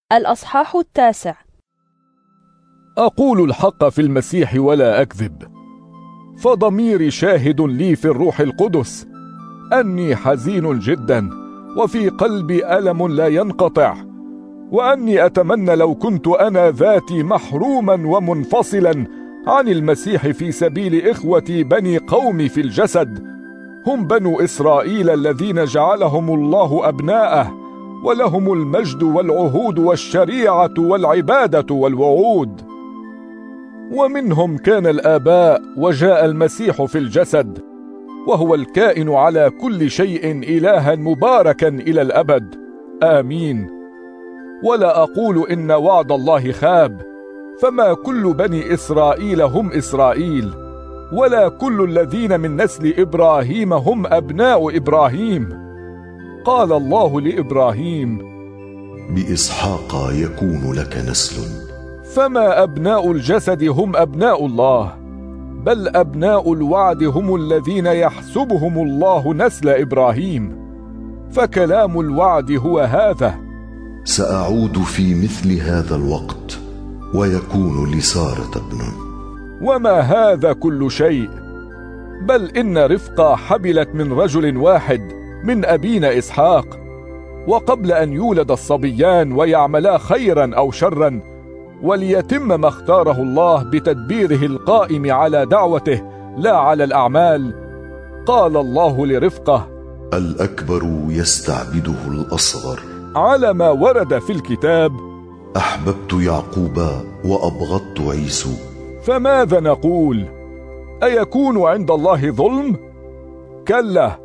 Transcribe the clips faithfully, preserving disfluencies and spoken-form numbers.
الأصحاح التاسع. أقول الحق في المسيح ولا أكذب، فضميري شاهد لي في الروح القدس أني حزين جدا، وفي قلبي ألم لا ينقطع، وأني أتمنى لو كنت أنا ذاتي محروما ومنفصلا عن المسيح في سبيل إخوتي بني قومي في الجسد، هم بنو إسرائيل الذين جعلهم الله أبناءه، ولهم المجد والعهود والشريعة والعبادة والوعود. ومنهم كان الآباء، وجاء المسيح في الجسد، وهو الكائن على كل شيء إلها مباركا إلى الأبد، آمين. ولا أقول إن وعد الله خاب، فما كل بني إسرائيل هم إسرائيل، ولا كل الذين من نسل إبراهيم هم أبناء إبراهيم. قال الله لإبراهيم: بإسحاق يكون لك نسل. فما أبناء الجسد هم أبناء الله، بل أبناء الوعد هم الذين يحسبهم الله نسل إبراهيم. فكلام الوعد هو هذا: سأعود في مثل هذا الوقت ويكون لسارة ابن. وما هذا كل شيء، بل إن رفقة حبلت من رجل واحد من أبينا إسحاق، وقبل أن يولد الصبيان ويعملا خيرا أو شرا، وليتم ما اختاره الله بتدبيره القائم على دعوته لا على الأعمال، قال الله لرفقة: الأكبر يستعبده الأصغر، على ما ورد في الكتاب: أحببت يعقوب وأبغضت عيسو. فماذا نقول؟ أيكون عند الله ظلم؟ كلا.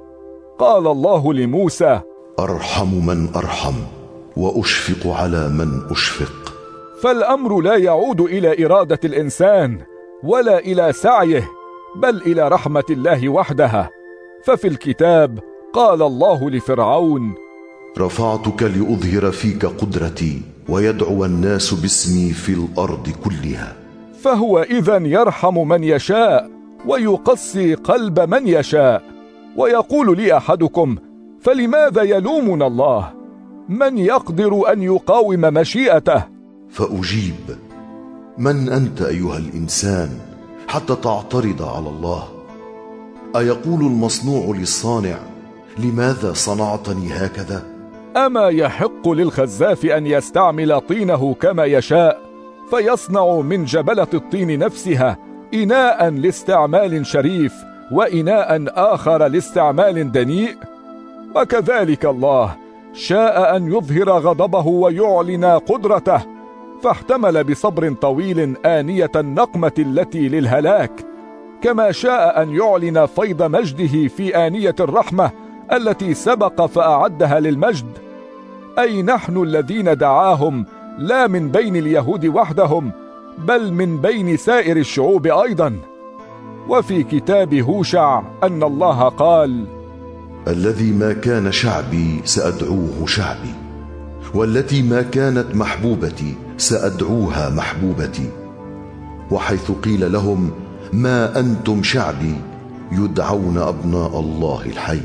قال الله لموسى: أرحم من أرحم وأشفق على من أشفق. فالأمر لا يعود إلى إرادة الإنسان ولا إلى سعيه، بل إلى رحمة الله وحدها. ففي الكتاب قال الله لفرعون: رفعتك لأظهر فيك قدرتي ويدعو الناس باسمي في الأرض كلها. فهو إذن يرحم من يشاء ويقسي قلب من يشاء. ويقول لي أحدكم: فلماذا يلومنا الله؟ من يقدر أن يقاوم مشيئته؟ فأجيب: من أنت أيها الإنسان حتى تعترض على الله؟ أيقول المصنوع للصانع: لماذا صنعتني هكذا؟ أما يحق للخزاف أن يستعمل طينه كما يشاء، فيصنع من جبلة الطين نفسها إناء لاستعمال شريف وإناء آخر لاستعمال دنيء؟ وكذلك الله شاء أن يظهر غضبه ويعلن قدرته، فاحتمل بصبر طويل آنية النقمة التي للهلاك، كما شاء أن يعلن فيض مجده في آنية الرحمة التي سبق فأعدها للمجد. أي نحن الذين دعاهم لا من بين اليهود وحدهم، بل من بين سائر الشعوب أيضا. وفي كتاب هوشع أن الله قال: الذي ما كان شعبي سأدعوه شعبي، والتي ما كانت محبوبتي سأدعوها محبوبتي. وحيث قيل لهم: ما أنتم شعبي، يدعون أبناء الله الحي.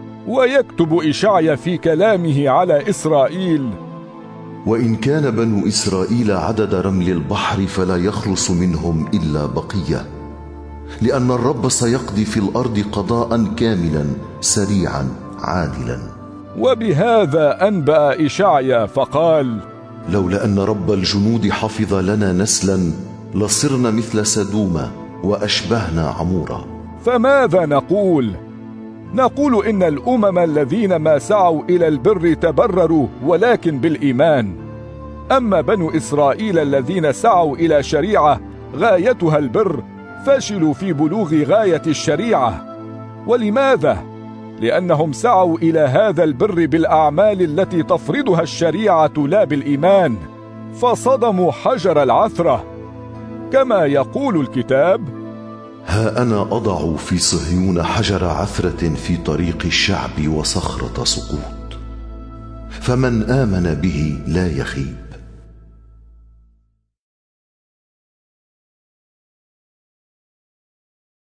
ويكتب إشعيا في كلامه على إسرائيل: وإن كان بنو إسرائيل عدد رمل البحر فلا يخلص منهم إلا بقية، لأن الرب سيقضي في الأرض قضاء كاملا سريعا عادلا. وبهذا أنبأ إشعيا فقال: لولا أن رب الجنود حفظ لنا نسلا لصرنا مثل سدوم وأشبهنا عمورا. فماذا نقول؟ نقول إن الأمم الذين ما سعوا إلى البر تبرروا ولكن بالإيمان، أما بنو إسرائيل الذين سعوا إلى شريعة غايتها البر فشلوا في بلوغ غاية الشريعة. ولماذا؟ لأنهم سعوا إلى هذا البر بالأعمال التي تفرضها الشريعة لا بالإيمان، فصدموا حجر العثرة، كما يقول الكتاب: ها أنا أضع في صهيون حجر عثرة في طريق الشعب وصخرة سقوط، فمن آمن به لا يخيب.